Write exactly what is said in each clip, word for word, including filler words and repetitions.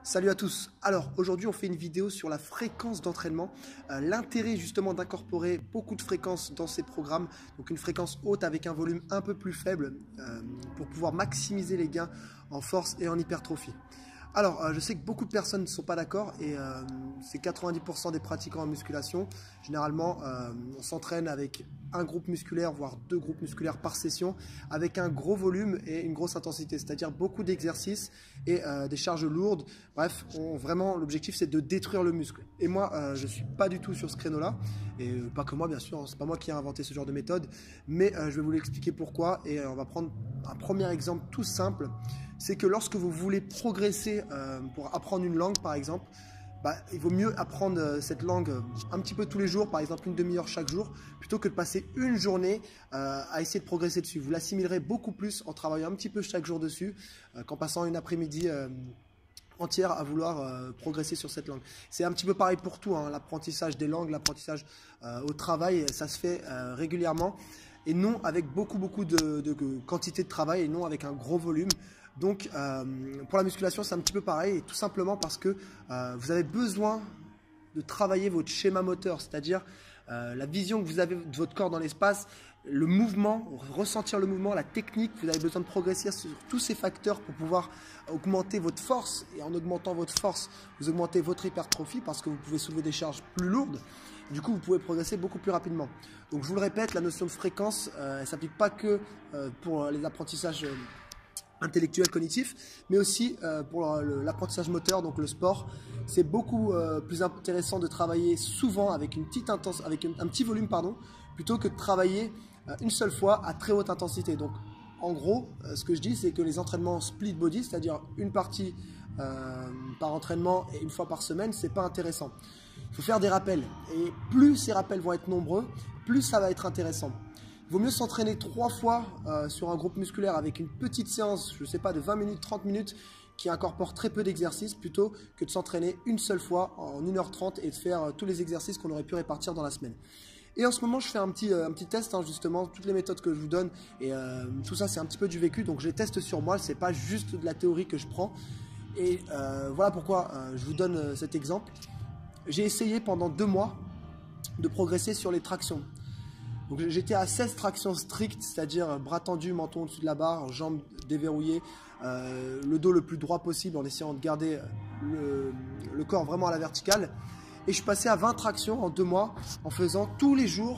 Salut à tous. Alors aujourd'hui on fait une vidéo sur la fréquence d'entraînement, euh, l'intérêt justement d'incorporer beaucoup de fréquences dans ces programmes, donc une fréquence haute avec un volume un peu plus faible euh, pour pouvoir maximiser les gains en force et en hypertrophie. Alors euh, je sais que beaucoup de personnes ne sont pas d'accord et euh, c'est quatre-vingt-dix pour cent des pratiquants en musculation. Généralement euh, on s'entraîne avec un groupe musculaire voire deux groupes musculaires par session avec un gros volume et une grosse intensité, c'est-à-dire beaucoup d'exercices et euh, des charges lourdes. Bref, on, vraiment l'objectif c'est de détruire le muscle. Et moi euh, je suis pas du tout sur ce créneau-là et euh, pas que moi bien sûr, hein, c'est pas moi qui ai inventé ce genre de méthode, mais euh, je vais vous l'expliquer pourquoi et euh, on va prendre un premier exemple tout simple. C'est que lorsque vous voulez progresser euh, pour apprendre une langue par exemple, bah, il vaut mieux apprendre euh, cette langue euh, un petit peu tous les jours, par exemple une demi-heure chaque jour, plutôt que de passer une journée euh, à essayer de progresser dessus. Vous l'assimilerez beaucoup plus en travaillant un petit peu chaque jour dessus euh, qu'en passant une après-midi euh, entière à vouloir euh, progresser sur cette langue. C'est un petit peu pareil pour tout, hein, l'apprentissage des langues, l'apprentissage euh, au travail, ça se fait euh, régulièrement et non avec beaucoup beaucoup de, de, de quantité de travail et non avec un gros volume. Donc euh, pour la musculation c'est un petit peu pareil, et tout simplement parce que euh, vous avez besoin de travailler votre schéma moteur, c'est-à-dire euh, la vision que vous avez de votre corps dans l'espace, le mouvement, ressentir le mouvement, la technique. Vous avez besoin de progresser sur tous ces facteurs pour pouvoir augmenter votre force, et en augmentant votre force vous augmentez votre hypertrophie parce que vous pouvez soulever des charges plus lourdes. Du coup vous pouvez progresser beaucoup plus rapidement. Donc je vous le répète, la notion de fréquence euh, elle ne s'applique pas que euh, pour les apprentissages euh, intellectuel, cognitif, mais aussi euh, pour l'apprentissage moteur, donc le sport. C'est beaucoup euh, plus intéressant de travailler souvent avec, une petite intense, avec un, un petit volume, pardon, plutôt que de travailler euh, une seule fois à très haute intensité. Donc en gros, euh, ce que je dis, c'est que les entraînements split body, c'est-à-dire une partie euh, par entraînement et une fois par semaine, c'est pas intéressant. Il faut faire des rappels, et plus ces rappels vont être nombreux, plus ça va être intéressant. Il vaut mieux s'entraîner trois fois euh, sur un groupe musculaire avec une petite séance, je ne sais pas, de vingt minutes, trente minutes, qui incorpore très peu d'exercices, plutôt que de s'entraîner une seule fois en une heure trente et de faire euh, tous les exercices qu'on aurait pu répartir dans la semaine. Et en ce moment, je fais un petit, euh, un petit test, hein, justement, toutes les méthodes que je vous donne, et euh, tout ça, c'est un petit peu du vécu, donc je les teste sur moi, ce n'est pas juste de la théorie que je prends. Et euh, voilà pourquoi euh, je vous donne euh, cet exemple. J'ai essayé pendant deux mois de progresser sur les tractions. J'étais à seize tractions strictes, c'est-à-dire bras tendus, menton au-dessus de la barre, jambes déverrouillées, euh, le dos le plus droit possible en essayant de garder le, le corps vraiment à la verticale. Et je suis passé à vingt tractions en deux mois en faisant tous les jours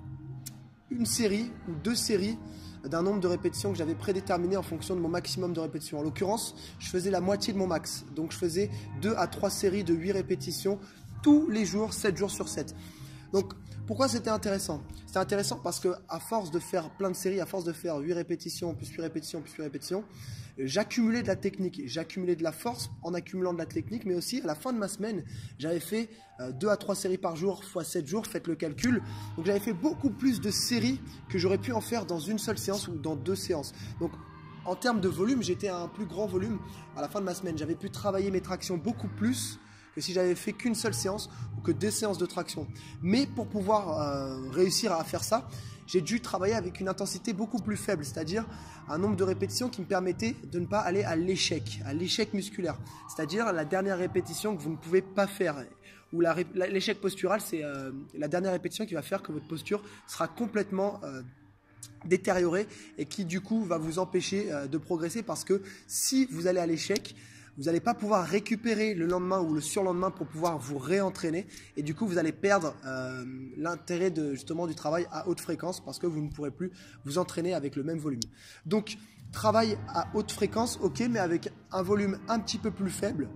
une série ou deux séries d'un nombre de répétitions que j'avais prédéterminé en fonction de mon maximum de répétitions. En l'occurrence, je faisais la moitié de mon max. Donc je faisais deux à trois séries de huit répétitions tous les jours, sept jours sur sept. Donc, pourquoi c'était intéressant? C'était intéressant parce que à force de faire plein de séries, à force de faire huit répétitions, plus huit répétitions, plus huit répétitions, j'accumulais de la technique, j'accumulais de la force en accumulant de la technique, mais aussi à la fin de ma semaine, j'avais fait deux à trois séries par jour, fois sept jours, faites le calcul. Donc j'avais fait beaucoup plus de séries que j'aurais pu en faire dans une seule séance ou dans deux séances. Donc en termes de volume, j'étais à un plus grand volume à la fin de ma semaine. J'avais pu travailler mes tractions beaucoup plus que si j'avais fait qu'une seule séance ou que deux séances de traction. Mais pour pouvoir euh, réussir à faire ça, j'ai dû travailler avec une intensité beaucoup plus faible, c'est-à-dire un nombre de répétitions qui me permettait de ne pas aller à l'échec, à l'échec musculaire, c'est-à-dire la dernière répétition que vous ne pouvez pas faire. Ou l'échec postural, c'est euh, la dernière répétition qui va faire que votre posture sera complètement euh, détériorée et qui du coup va vous empêcher euh, de progresser, parce que si vous allez à l'échec, vous n'allez pas pouvoir récupérer le lendemain ou le surlendemain pour pouvoir vous réentraîner, et du coup vous allez perdre euh, l'intérêt de, justement du travail à haute fréquence, parce que vous ne pourrez plus vous entraîner avec le même volume. Donc travail à haute fréquence, ok, mais avec un volume un petit peu plus faible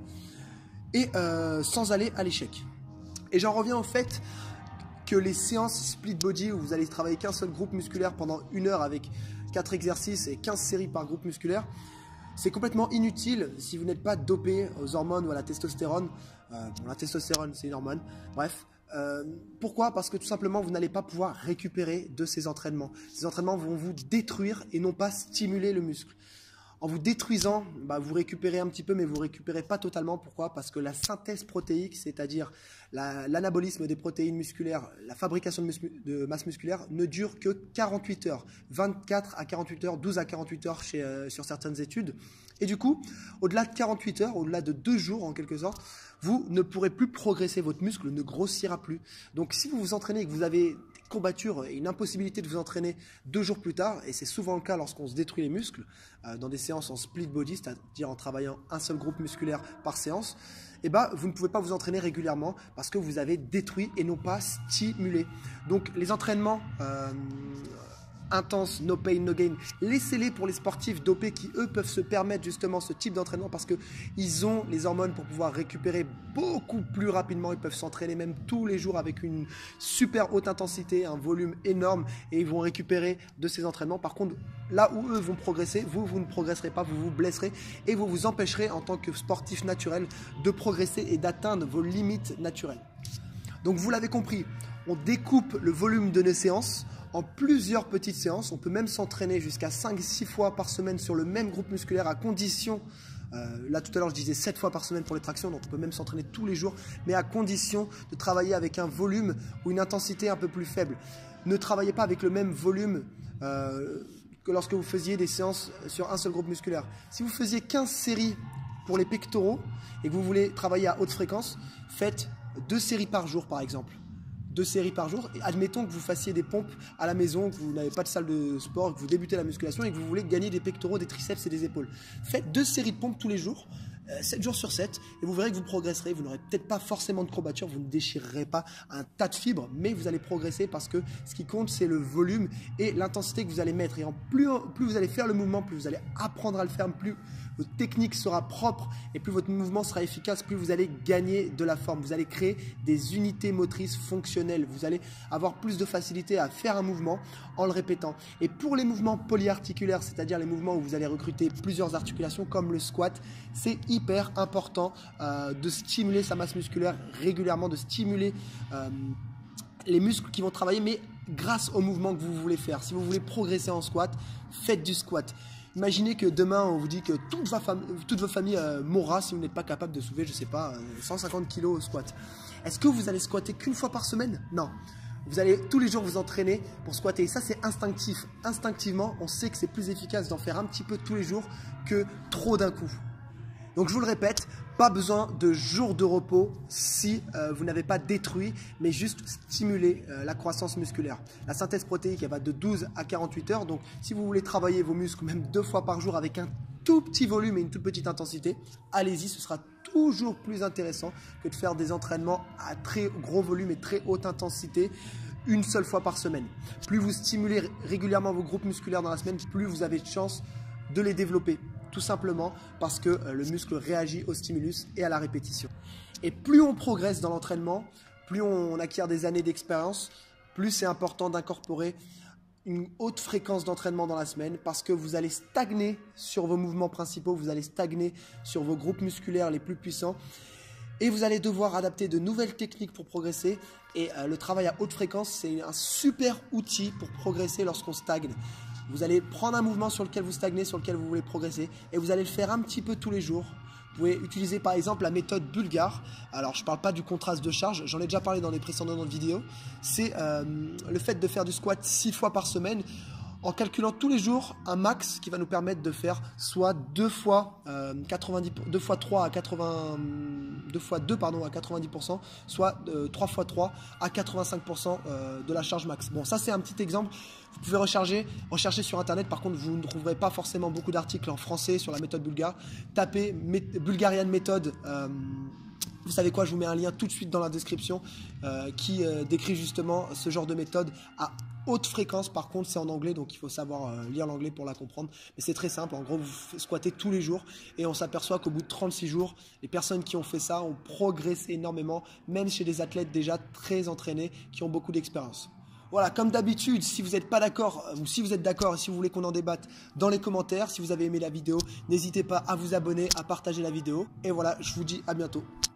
et euh, sans aller à l'échec. Et j'en reviens au fait que les séances split body où vous allez travailler qu'un seul groupe musculaire pendant une heure avec quatre exercices et quinze séries par groupe musculaire, c'est complètement inutile si vous n'êtes pas dopé aux hormones ou à la testostérone. Euh, bon, la testostérone, c'est une hormone. Bref. Euh, pourquoi? Parce que tout simplement, vous n'allez pas pouvoir récupérer de ces entraînements. Ces entraînements vont vous détruire et non pas stimuler le muscle. En vous détruisant, bah, vous récupérez un petit peu, mais vous ne récupérez pas totalement. Pourquoi? Parce que la synthèse protéique, c'est-à-dire l'anabolisme des protéines musculaires, la fabrication de, de masse musculaire, ne dure que quarante-huit heures. vingt-quatre à quarante-huit heures, douze à quarante-huit heures chez, euh, sur certaines études. Et du coup, au-delà de quarante-huit heures, au-delà de deux jours en quelque sorte, vous ne pourrez plus progresser, votre muscle ne grossira plus. Donc si vous vous entraînez et que vous avez des courbatures et une impossibilité de vous entraîner deux jours plus tard, et c'est souvent le cas lorsqu'on se détruit les muscles, euh, dans des séances en split body, c'est-à-dire en travaillant un seul groupe musculaire par séance, eh ben, vous ne pouvez pas vous entraîner régulièrement parce que vous avez détruit et non pas stimulé. Donc les entraînements euh, intenses, no pain, no gain, laissez-les pour les sportifs dopés qui eux peuvent se permettre justement ce type d'entraînement parce qu'ils ont les hormones pour pouvoir récupérer beaucoup plus rapidement. Ils peuvent s'entraîner même tous les jours avec une super haute intensité, un volume énorme et ils vont récupérer de ces entraînements. Par contre, là où eux vont progresser, vous, vous ne progresserez pas, vous vous blesserez et vous vous empêcherez en tant que sportif naturel de progresser et d'atteindre vos limites naturelles. Donc vous l'avez compris, on découpe le volume de nos séances en plusieurs petites séances. On peut même s'entraîner jusqu'à cinq six fois par semaine sur le même groupe musculaire à condition, euh, là tout à l'heure je disais sept fois par semaine pour les tractions, donc on peut même s'entraîner tous les jours, mais à condition de travailler avec un volume ou une intensité un peu plus faible. Ne travaillez pas avec le même volume euh, que lorsque vous faisiez des séances sur un seul groupe musculaire. Si vous faisiez quinze séries pour les pectoraux et que vous voulez travailler à haute fréquence, faites deux séries par jour par exemple. Deux séries par jour. Et admettons que vous fassiez des pompes à la maison, que vous n'avez pas de salle de sport, que vous débutez la musculation et que vous voulez gagner des pectoraux, des triceps et des épaules. Faites deux séries de pompes tous les jours, euh, sept jours sur sept, et vous verrez que vous progresserez. Vous n'aurez peut-être pas forcément de courbature, vous ne déchirerez pas un tas de fibres, mais vous allez progresser parce que ce qui compte, c'est le volume et l'intensité que vous allez mettre. Et en plus, plus vous allez faire le mouvement, plus vous allez apprendre à le faire, plus votre technique sera propre et plus votre mouvement sera efficace, plus vous allez gagner de la forme. Vous allez créer des unités motrices fonctionnelles. Vous allez avoir plus de facilité à faire un mouvement en le répétant. Et pour les mouvements polyarticulaires, c'est-à-dire les mouvements où vous allez recruter plusieurs articulations comme le squat, c'est hyper important euh, de stimuler sa masse musculaire régulièrement, de stimuler euh, les muscles qui vont travailler, mais grâce au mouvement que vous voulez faire. Si vous voulez progresser en squat, faites du squat. Imaginez que demain, on vous dit que toute, va fam toute votre famille euh, mourra si vous n'êtes pas capable de soulever, je ne sais pas, euh, cent cinquante kilos au squat. Est-ce que vous allez squatter qu'une fois par semaine? Non. Vous allez tous les jours vous entraîner pour squatter. Et ça, c'est instinctif. Instinctivement, on sait que c'est plus efficace d'en faire un petit peu tous les jours que trop d'un coup. Donc, je vous le répète, pas besoin de jours de repos si euh, vous n'avez pas détruit, mais juste stimuler euh, la croissance musculaire. La synthèse protéique, elle va de douze à quarante-huit heures. Donc, si vous voulez travailler vos muscles même deux fois par jour avec un tout petit volume et une toute petite intensité, allez-y, ce sera toujours plus intéressant que de faire des entraînements à très gros volume et très haute intensité une seule fois par semaine. Plus vous stimulez régulièrement vos groupes musculaires dans la semaine, plus vous avez de chances de les développer. Tout simplement parce que le muscle réagit au stimulus et à la répétition. Et plus on progresse dans l'entraînement, plus on acquiert des années d'expérience, plus c'est important d'incorporer une haute fréquence d'entraînement dans la semaine parce que vous allez stagner sur vos mouvements principaux, vous allez stagner sur vos groupes musculaires les plus puissants et vous allez devoir adapter de nouvelles techniques pour progresser. Et euh, le travail à haute fréquence, c'est un super outil pour progresser lorsqu'on stagne. Vous allez prendre un mouvement sur lequel vous stagnez, sur lequel vous voulez progresser et vous allez le faire un petit peu tous les jours. Vous pouvez utiliser par exemple la méthode Bulgare. Alors je ne parle pas du contraste de charge, j'en ai déjà parlé dans les précédentes vidéos. C'est euh, le fait de faire du squat six fois par semaine en calculant tous les jours un max qui va nous permettre de faire soit deux fois, euh, quatre-vingt-dix, deux fois trois à quatre-vingts, deux fois deux pardon, à quatre-vingt-dix pour cent, soit euh, trois fois trois à quatre-vingt-cinq pour cent euh, de la charge max. Bon, ça c'est un petit exemple. Vous pouvez rechercher, rechercher sur internet. Par contre, vous ne trouverez pas forcément beaucoup d'articles en français sur la méthode bulgare. Tapez Bulgarian Method. Euh, Vous savez quoi, je vous mets un lien tout de suite dans la description euh, qui euh, décrit justement ce genre de méthode à haute fréquence. Par contre, c'est en anglais, donc il faut savoir euh, lire l'anglais pour la comprendre. Mais c'est très simple. En gros, vous squattez tous les jours et on s'aperçoit qu'au bout de trente-six jours, les personnes qui ont fait ça ont progressé énormément, même chez des athlètes déjà très entraînés qui ont beaucoup d'expérience. Voilà, comme d'habitude, si vous n'êtes pas d'accord ou si vous êtes d'accord et si vous voulez qu'on en débatte dans les commentaires, si vous avez aimé la vidéo, n'hésitez pas à vous abonner, à partager la vidéo. Et voilà, je vous dis à bientôt.